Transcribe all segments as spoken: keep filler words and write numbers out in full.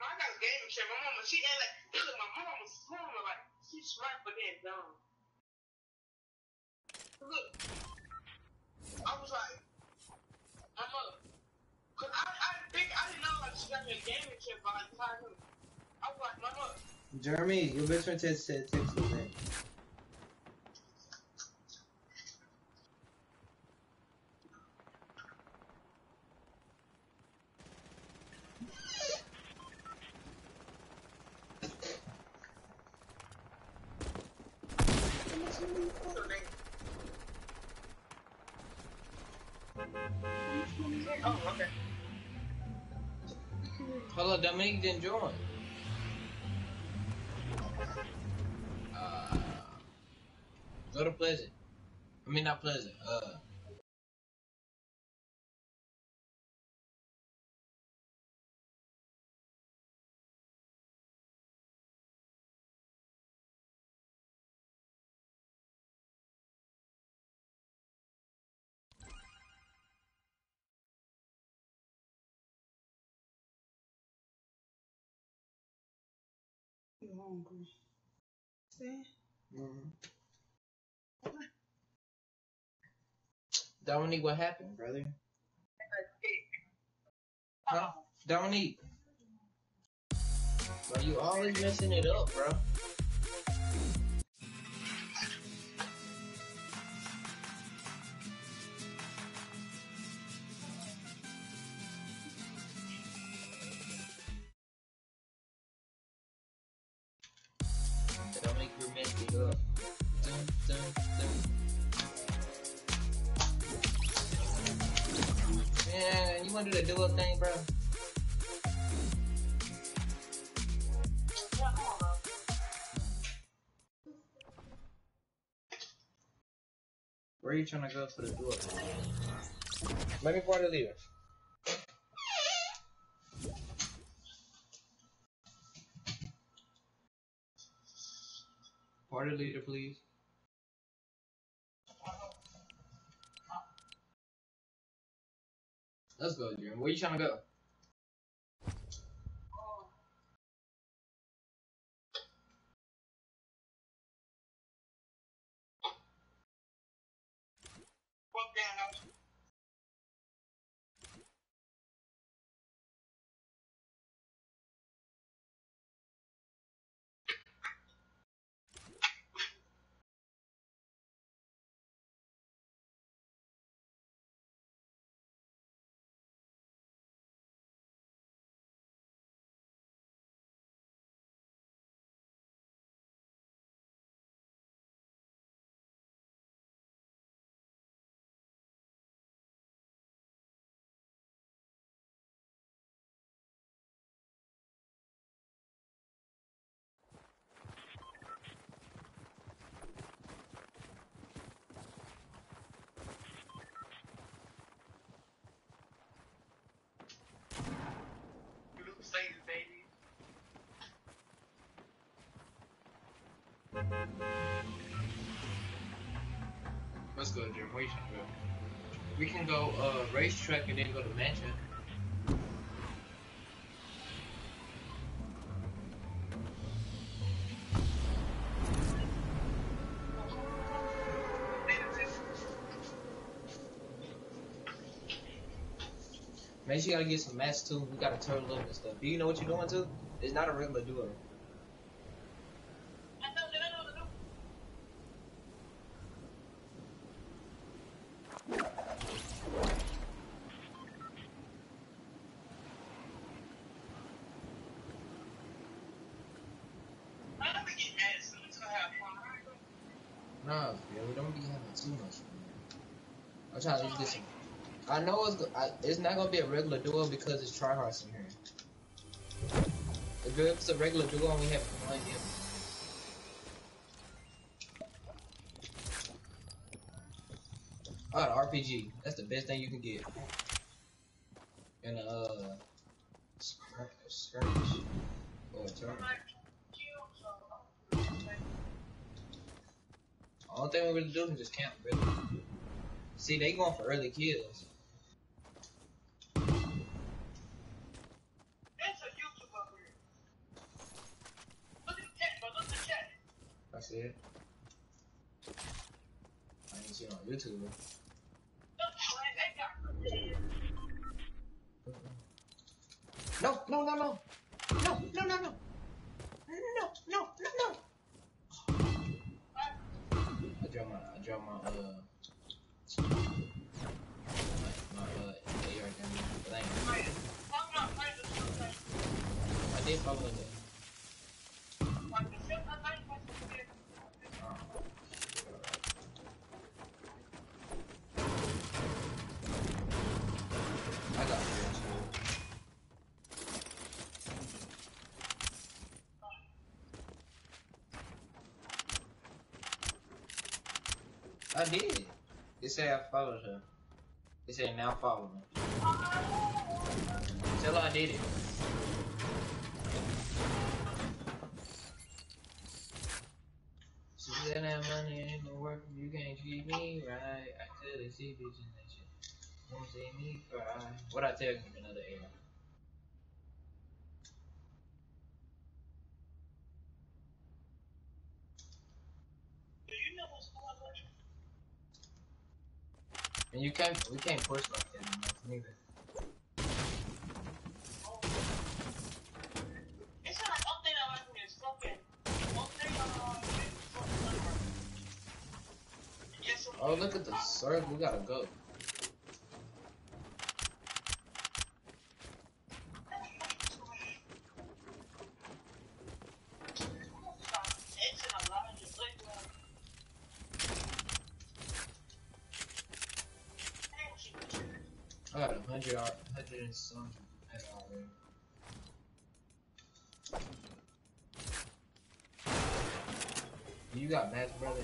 I got a gaming chair. My mama, she ain't like, look, my mama was small, like, she's right, but then dumb. Look, I was like, I'm a, cause I, I think, I didn't know, like, she got me a gaming chair by the time. I was like, Mama. Jeremy, your best friend said text you that. Oh, okay. Hello, Dominique didn't join. Uh, go to Pleasant. I mean, not Pleasant. Uh. You hungry? See? Mm-hmm. Dominique, what happened, brother? Huh? Dominique. Bro, you always messing it up, bro. Dominique, you're messing it up. Dun, dun, dun. Man, you wanna do the duo thing, bro? Where are you trying to go for the duo thing? Let me party leader. Party leader, please. Let's go, Jim. Where you trying to go? Let's go, Jim. Where you trying to go? We can go uh racetrack and then go to mansion. Man, you gotta get some mats too. We gotta turn up and stuff. Do you know what you're doing too? It's not a regular duo. Nah, yeah, we don't be having too much fun. I'm trying to get some. I know it's I, it's not gonna be a regular duo because it's tryhards in here. If it's a regular duo and we have one game. Alright, R P G. That's the best thing you can get. And uh, skirmish or a turn. All thing we really do is just camp, really. See, they going for early kills. That's a YouTuber. see it. I ain't seen it on YouTube. No, no, no, no. No, no, no, no. No, no, no, no. I dropped my, I dropped my, uh, my, my uh, A R down there. But I ain't. I did follow it. I got it. I did. It said I followed her. It said now follow me. Tell her I did it. She said that money ain't gonna work if you can't treat me right. I clearly see vision that you won't see me cry. What I tell you in another era. And you can't, we can't push like that anymore, neither. Oh, look at the circle. We gotta go. I got a hundred, hundred and some already. You got max, brother?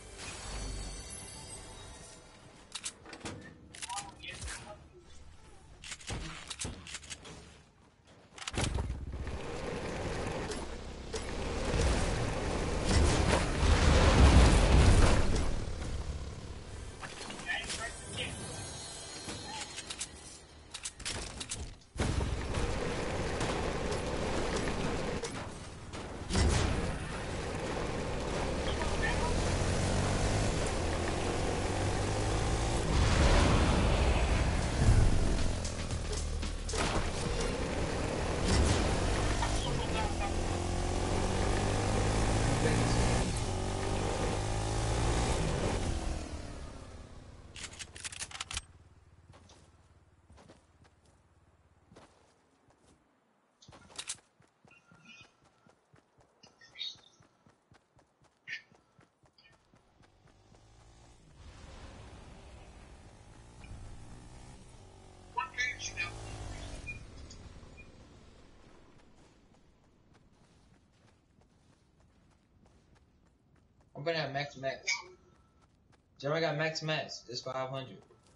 I'm gonna have max max. Jeremy got max max. It's five hundred.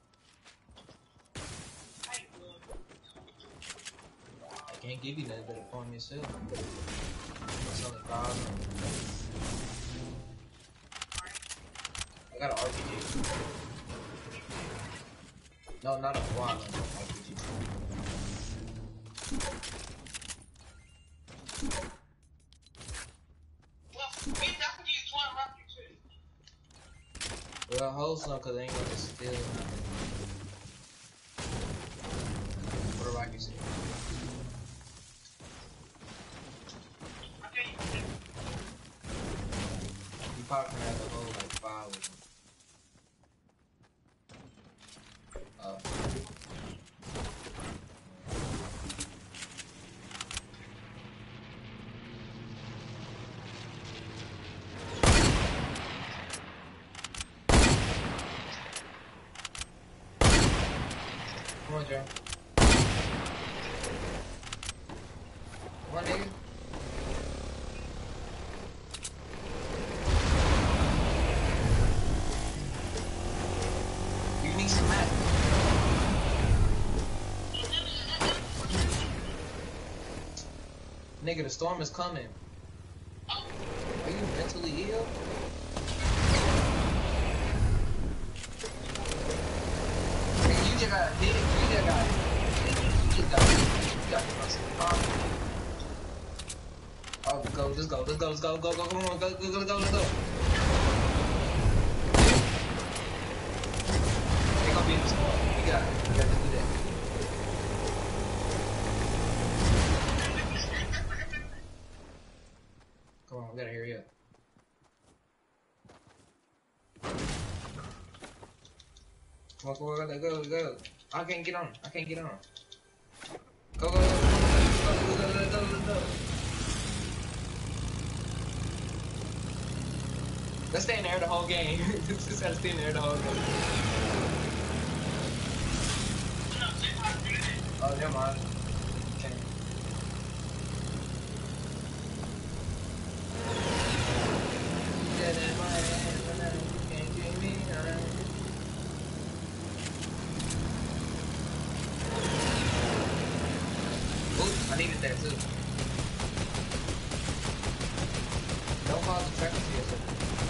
I can't give you that, better farm yourself. It's only five hundred. I got an R P G. No, not a quad, no, R P G. Well, hold some, cause they ain't gonna steal nothing. What do Rocky say? You probably can have the whole like five of them. Uh. Come on, Joe. Come on, nigga. You need some mats. Nigga, the storm is coming. Are you mentally ill? Nigga, you just got hit. You just got hit. You just got hit. You got hit. Um, Oh, go, let's go, let's go, let's go, go, go, come on, go, go, go, go, let's go. They gonna be in the squad. You got it. You got to do that. Come on, we gotta hurry up. Come on, come on, go, go, go. I can't get on. I can't get on. Go, go, go, go, go, go, go, go, go, go, go. Let's stay in there the whole game. Just gotta stay in there the whole game. Oh, never mind. Okay. Dead in my hand, but now you can't get me on. Ooh, I needed that too. Don't cause the traffic to yourself.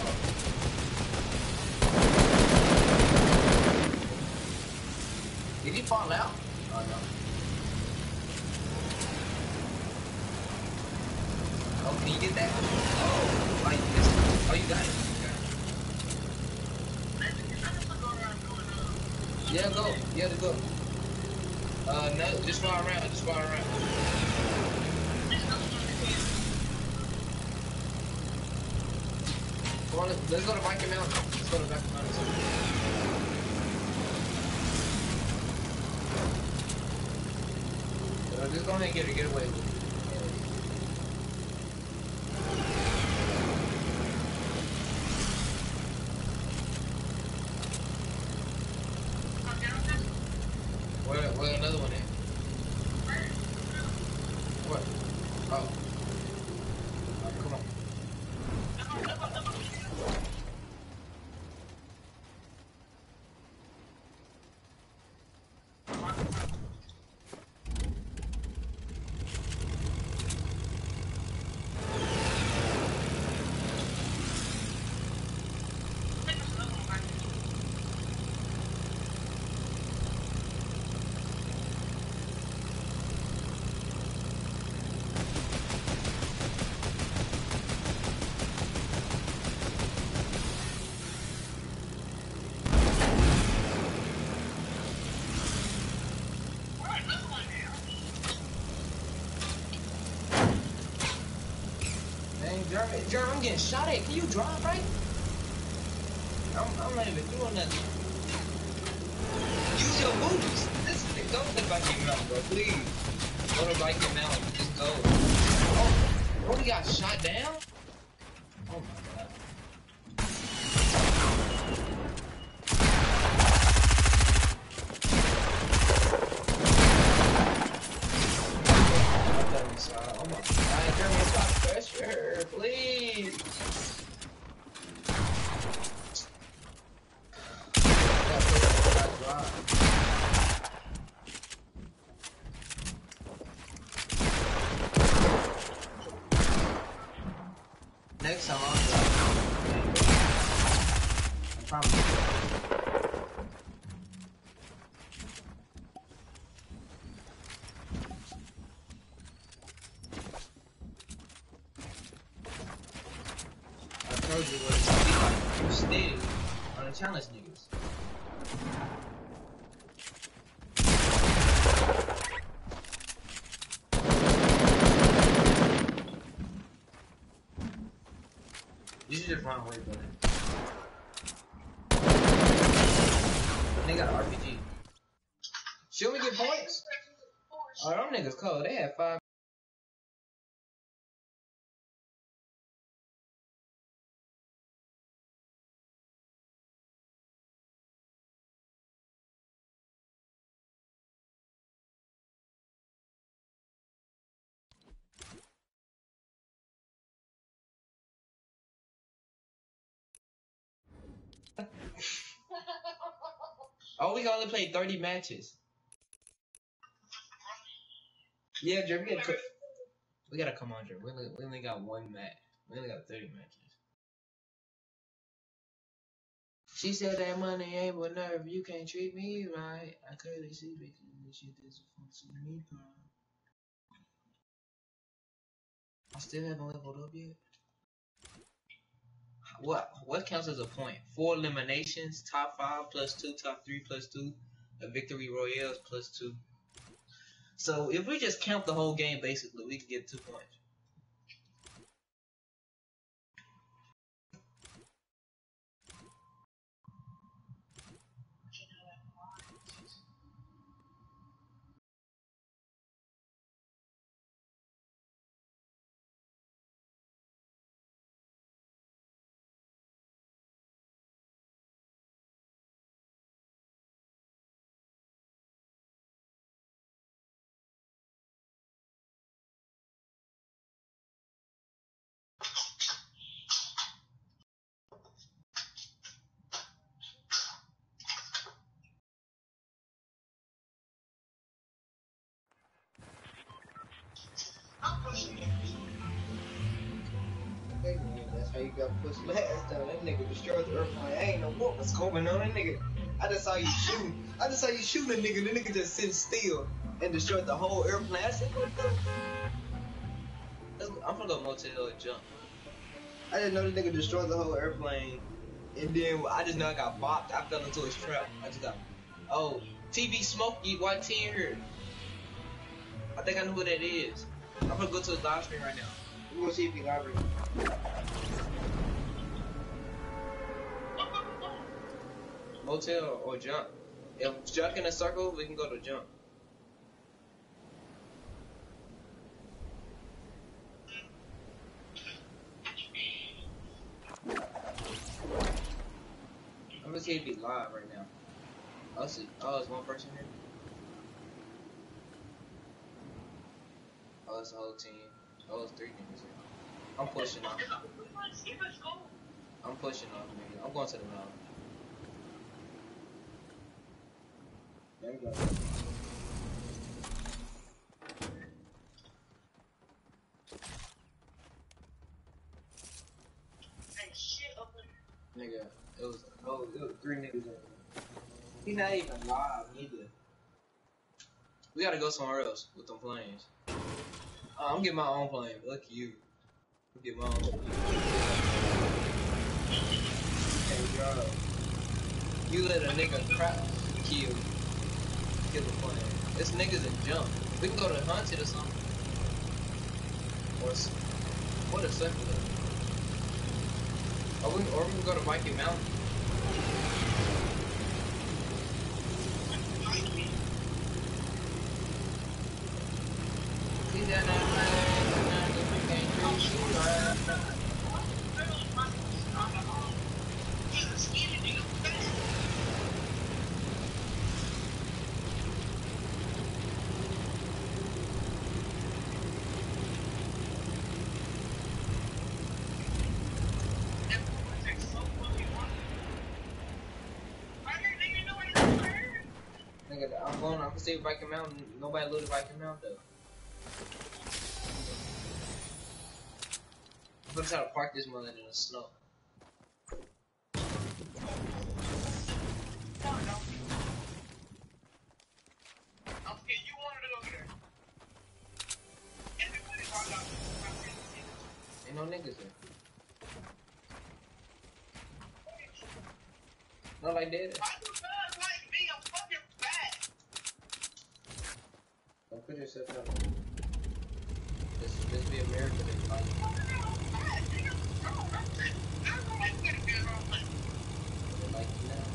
Did he fall out? Oh no. Oh, can you get that? Oh, oh, you missed it. Oh, you got it. You got it. Yeah, go. Yeah, to go. Uh, no, just fly around. Just fly around. Come on, let's go to Viking Mountain. Let's go to Viking Mountain. Uh, just go ahead and get it. Get away with it. Where, where another one at? What? Oh. Oh, come on. Jeremy, Jeremy, I'm getting shot at. Can you drive right? I'm, I'm not even doing nothing. Use your boots. This, don't think about getting out, bro. Please. Go to Viking Mountain. Just go. Oh, oh, he got shot down? Oh my god. Oh my god, Jeremy, stop pressure, please. Next time I'll I promise. I told you what it's be like. You steady on the challenge niggas. You should just run away, brother. And they got an R P G. Should we get points? Oh, them niggas cold. They had five. Oh, we can only play thirty matches. Yeah, Drew, we gotta, we gotta come on, Drew. We only, we only got one match. We only got thirty matches. She said that money ain't with nerve. You can't treat me right. I clearly see because she doesn't want to see me cry. I still haven't leveled up yet. What what counts as a point? Four eliminations, top five plus two, top three plus two, a victory royales plus two. So if we just count the whole game, basically, we can get two points. Okay, man, that's how you got pushed last time. That nigga destroyed the airplane. I ain't know what was going on. That nigga, I just saw you shooting. I just saw you shooting a nigga. The nigga just sitting still and destroyed the whole airplane. I said, what the? Let's go. I'm gonna go motel and jump. I didn't know the nigga destroyed the whole airplane. And then I just know I got bopped. I fell into his trap. I just got, oh, T V Smokey, Y T here. I think I know who that is. I'm gonna go to his live stream right now. We're gonna see if he live stream. Motel or jump. If jump in a circle, we can go to jump. I'm gonna see if he's live right now. I'll see. Oh, it's one person here. Oh, it's the whole team. Oh, it's three niggas here. I'm pushing off. I'm pushing off, nigga. I'm going to the mountain. There you go. Nigga, it was, oh, it was three niggas in there. He's not even live either. We gotta go somewhere else with them planes. Uh, I'm getting my own plane. Look at you. I'm getting my own plane. Hey, bro. You let a nigga crap kill. Kill the plane. This nigga's a jump. We can go to Hunted or something. Or what a circle. Or we, or we can go to Viking Mountain. See that now? I'm going, I'm gonna see Viking Mountain. Nobody looted Viking Mountain though. I'm gonna try to park this mother in the snow. Ain't no niggas there. Not like that. Don't put yourself out. This, this be America. Like you now.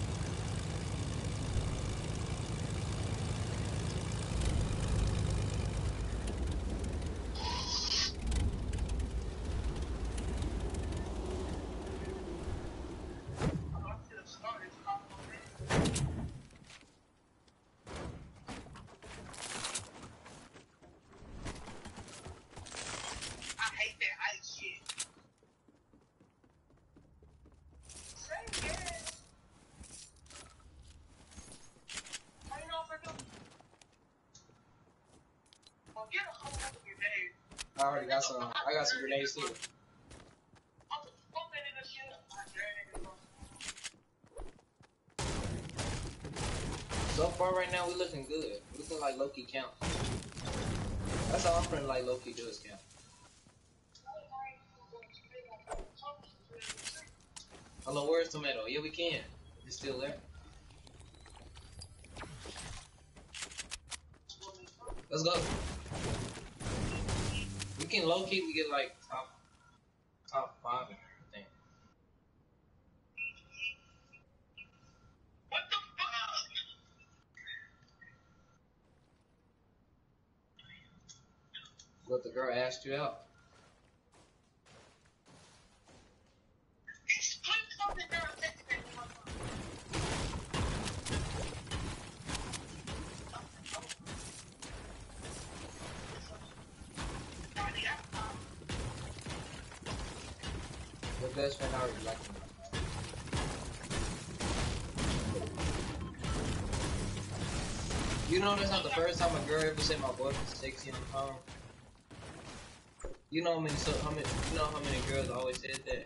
I already got some. I got some grenades too. So far, right now, we looking good. We looking like Loki count. That's all I'm putting like Loki does count. Hello, where's tomato? Yeah, we can. It's still there. Let's go. We can low key. We get like top top five and everything. What the fuck? What the girl asked you out? It's click something there. Text me on my phone. Your best friend already like me. You know that's not the first time a girl ever said my voice was sexy on the phone. You know how many so how many you know how many girls always said that?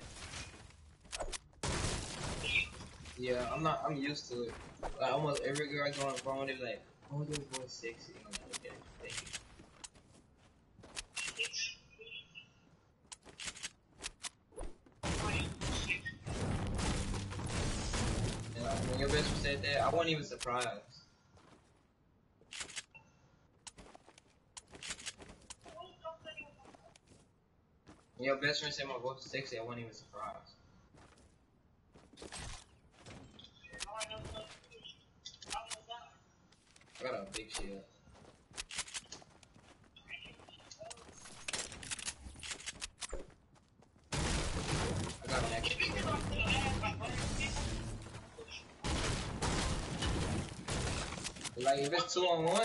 Yeah, I'm not I'm used to it. Like almost every girl I go on the phone, they're like, oh, your voice sexy. I'm like, okay, thank you. And like, when your best friend said that, I wasn't even surprised. When your best friend said my voice was sexy, I wasn't even surprised. I got a big shield. I got an extra shield. Like if it's two on one,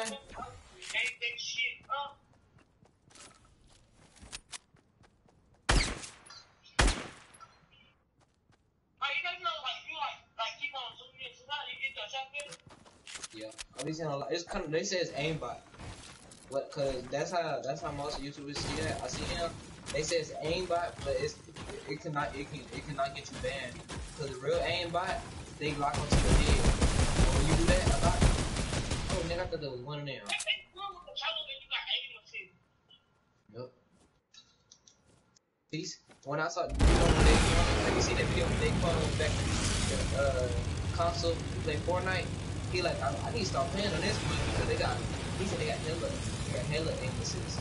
yeah. At least in a lot. It's kind of they say it's aimbot. What? Cause that's how that's how most YouTubers see that. I see him. They say it's aimbot, but it's it cannot it can it cannot get you banned. Cause the real aimbot, they lock onto your head. When you do that, a lot. Oh, nigga, I thought there was one in there. Yep. Peace. When I saw, you know, when they, like you see that video when they called him back to the uh, console to play Fortnite, he like, I, I need to start playing on this one because they got, he said they got hella, they got hella aim assists.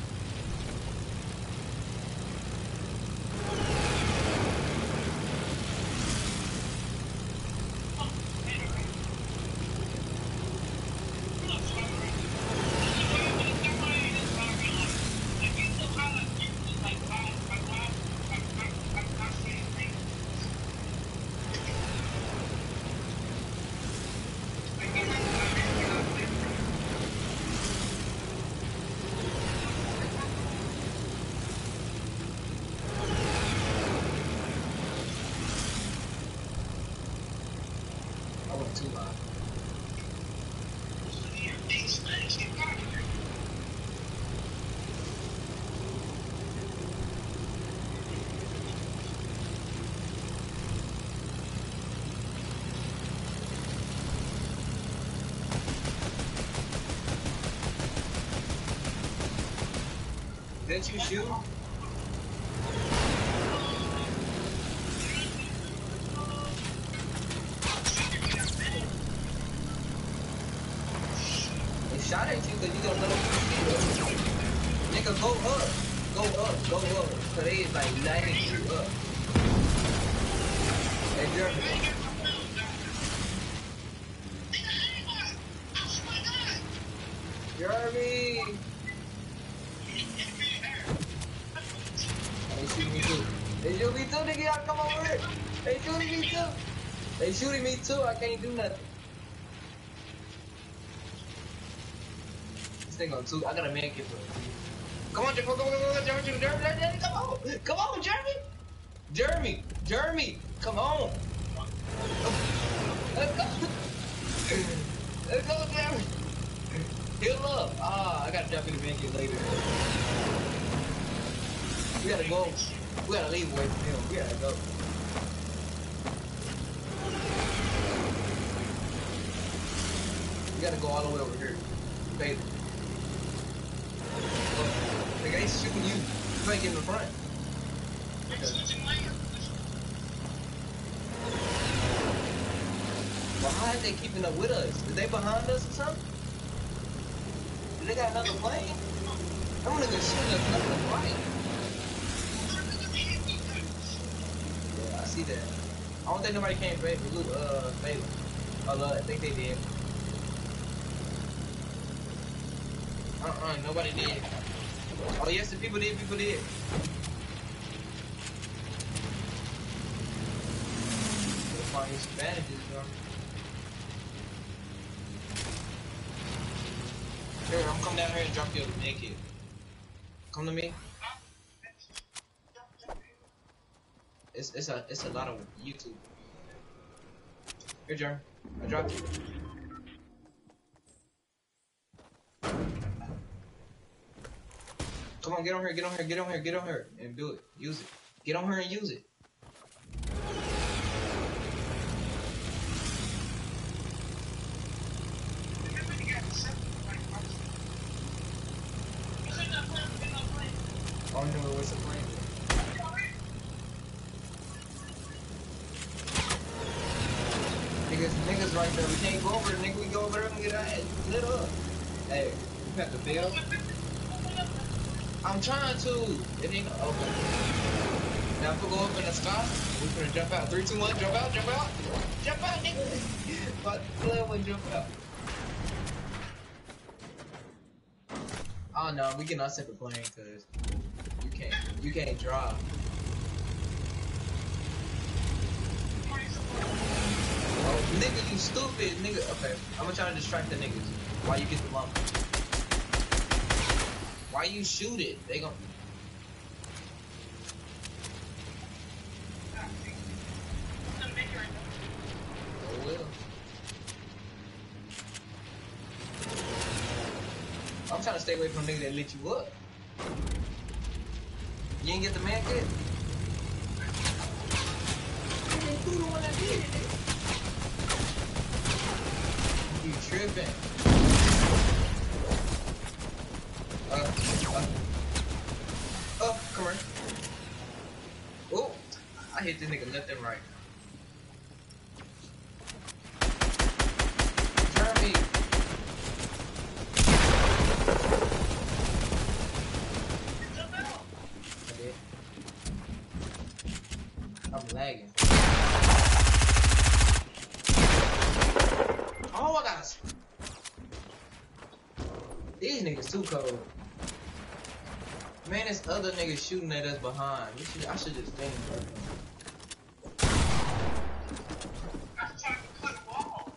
I went too high. Didn't you shoot? They shot at you because you don't know what you nigga, go up. Go up. Go up. Cause they is like lighting you up. Hey, Jeremy. Jeremy. They shooting me too. They shooting me too, nigga. Y'all come over here. They shooting me too. They shooting me too. I can't do nothing. This thing on two. I got a man kit for it. Come on, Jeremy. Come on, come on, come on, Jeremy. Jeremy, Jeremy, come on. Come on, Jeremy. Jeremy. Jeremy. Come on. Let's go. Let's go, Jeremy. Heal up. Ah, I gotta jump in the man kit later. We gotta go. We gotta leave away from him. We gotta go. We gotta go all the way over here. Baby. The guy's shooting you. You might get in the front. Why are they keeping up with us? Is they behind us or something? Do they got another plane? I don't even shooting us another plane. Yeah, I see that. I don't think nobody came for loot, uh, favor. Oh, Lord, I think they did. Uh-uh, nobody did. Oh, yes, the people did, people did. We'll find these advantages, bro. Here, I'm coming down here and drop you a naked. Come to me. It's it's a it's a lot of YouTube. Here, Jeremy. I dropped it. Come on, get on here, get on here, get on here, get on here, and do it. Use it. Get on here and use it. I don't know what's the plan. Niggas, niggas right there. We can't go over there, nigga. We go over there and get our ass lit up. Hey, you have to bail. I'm trying to. It ain't open. Now if we go up in the sky, we finna jump out. Three, two, one, jump out, jump out. Jump out, nigga. But play one, jump out. Oh no, we cannot set the plane because you can't you can't drive. Oh, nigga, you stupid, nigga. Okay, I'm gonna try to distract the niggas while you get the lump. Why you shoot it? They gon' Oh well. I'm trying to stay away from niggas that lit you up. You ain't get the man kit? You the one that did it. You tripping. Uh, uh. Oh, come here. Oh, I hit this nigga left and right. Jeremy. I'm lagging. Oh my gosh. These niggas too cold. Man, this other nigga shooting at us behind. We should, I should just stand there. I'm trying to put a wall.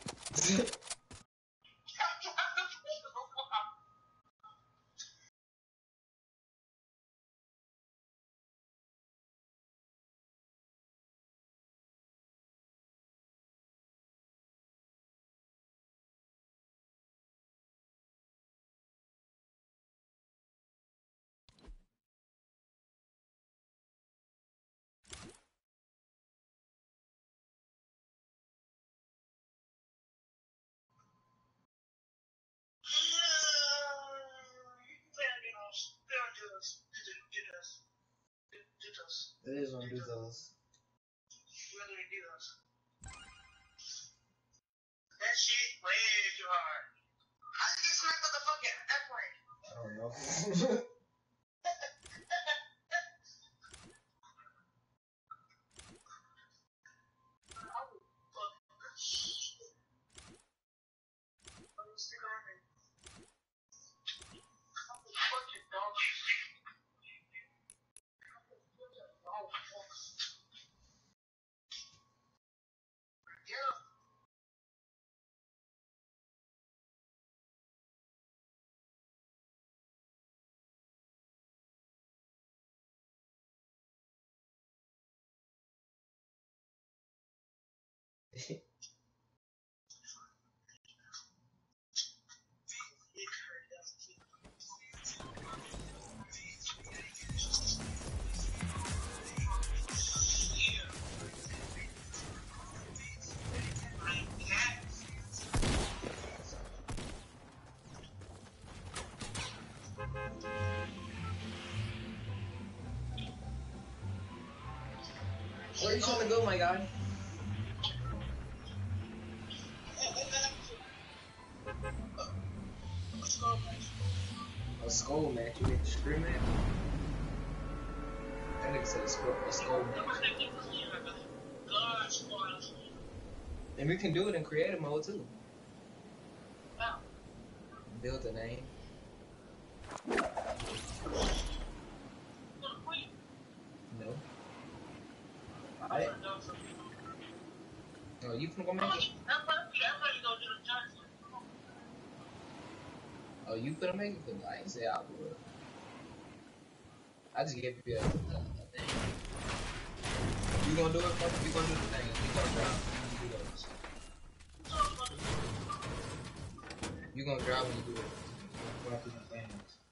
It is gonna do those. That shit way too hard. How did you smack the fucking airplane? I don't know. Where you trying to go, my guy? skull match. You mean the scream match? That nigga said a skull, a skull match. And we can do it in creative mode too. Build a name. No. Alright. Oh, you finna go make it? Oh, you finna make it? Cause I ain't say I would. I just gave you a, a, a thing. You gonna do it? You gonna do the thing? You gonna drive? You gonna do those. You gonna drive when you do it? You gonna do the things.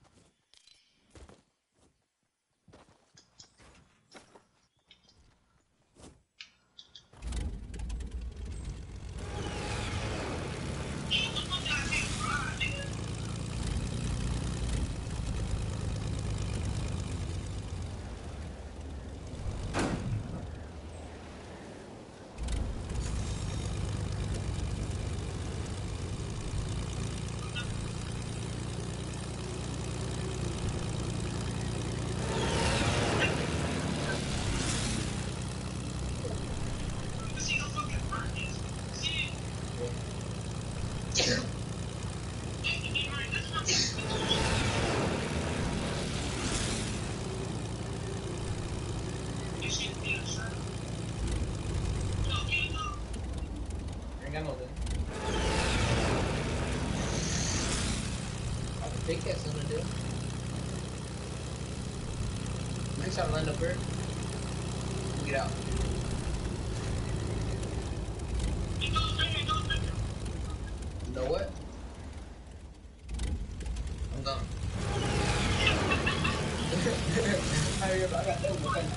Big cat something to do. Make sure I land up here. Get out. You know what? I'm gone. I got no one.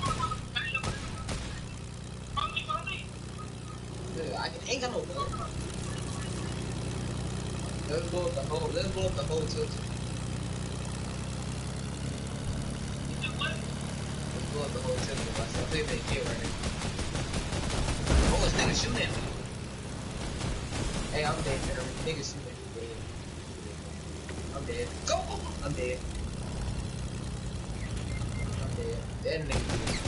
I ain't got no gun. Let's blow up the whole. Let's blow up the whole tilt. Blow up the whole tilt. I play that kill right now. Oh, this nigga shooting at me. Hey, I'm dead. Nigga shooting at me. I'm dead. Go! I'm dead. I'm dead. That nigga.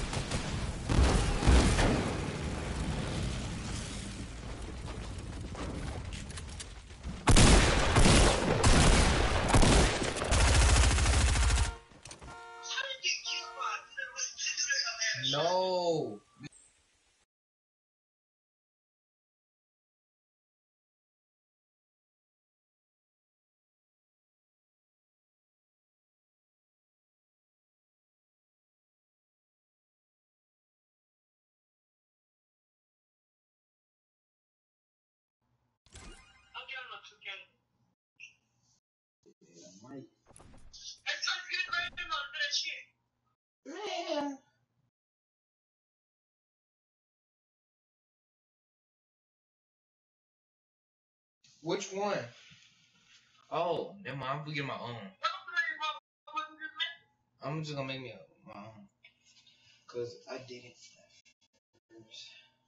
No. Man. Which one? Oh, never mind. I'm getting my own. I'm just gonna make me a, my own. Cause I did it first.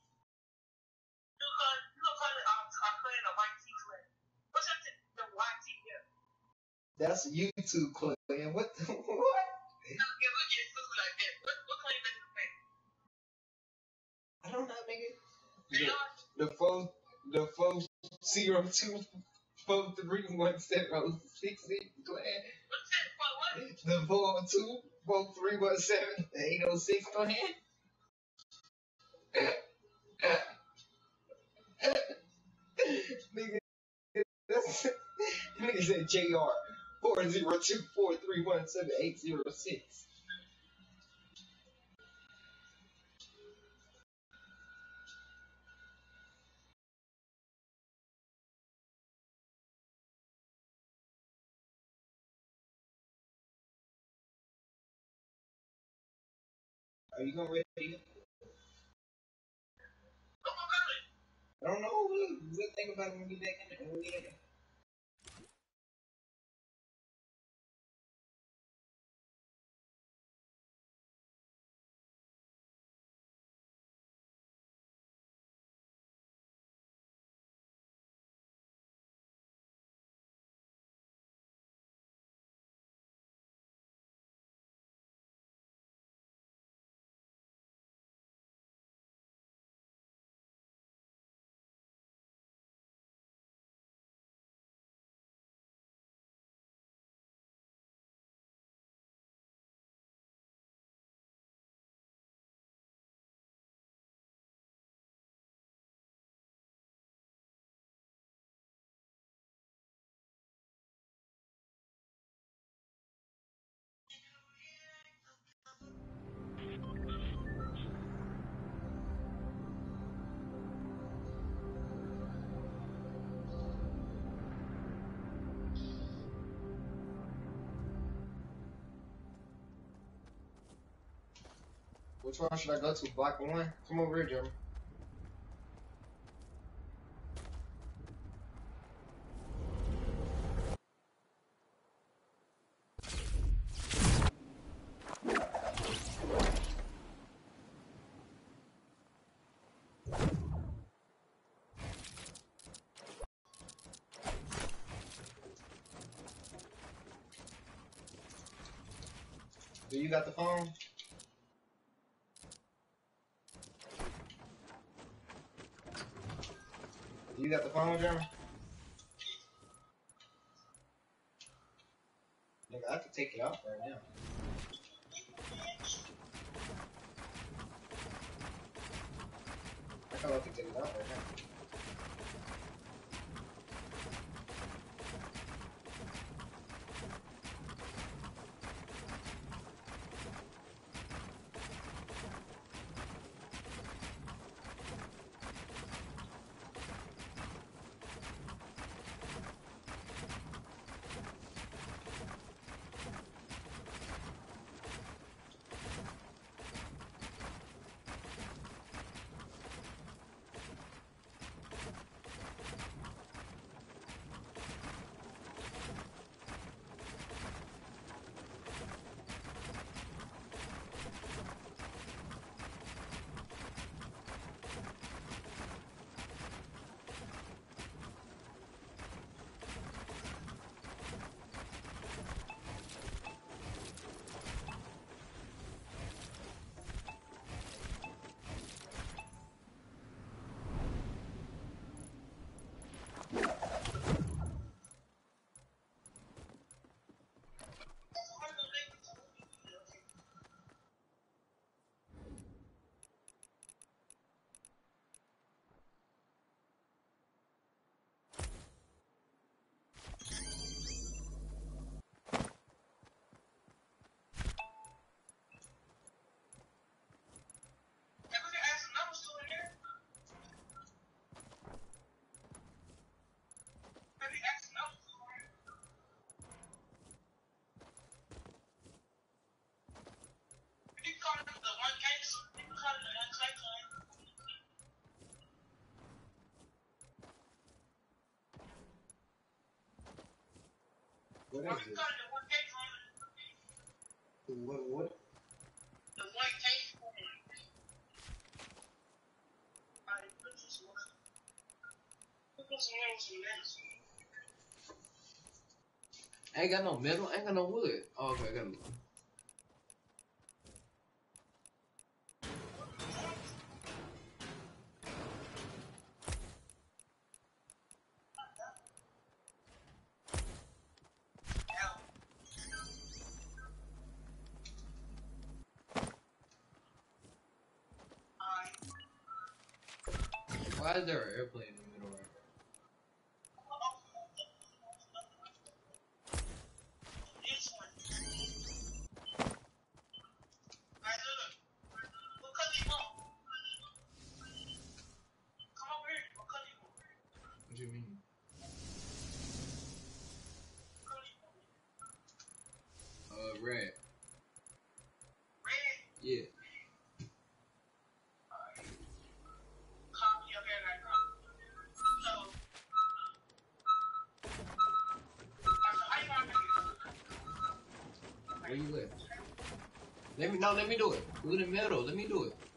That's YouTube clip. What? The, what? I don't know, nigga. The, the phone, the phone zero two four three one seven six eight clan. The four two four three one seven eight oh six clan. Nigga, that's nigga said J R four zero two four three one seven eight zero six. Are you gonna ready? I don't know. We'll, we'll think about it when we get back in there. When we get in there. Which one should I go to? Block one? Come over here, Jeremy. Do you got the phone? Do you got the phone, Jeremy? Nigga, I could take it out right now. I thought I could take it out right now. What is this? What, what? The one case for me. Alright, put this one. Put this one with some medicine. I ain't got no metal, I ain't got no wood. Oh, okay, I got it. Why is there an airplane in the middle right there? This one. Alright, look. What color you want? Come over here. What color you want? What do you mean? What color you want? Uh, red. Red? Yeah. Copy your hair like that. So, how you want to make it? Where you at? Let me, no, let me do it. Do it in the middle, let me do it.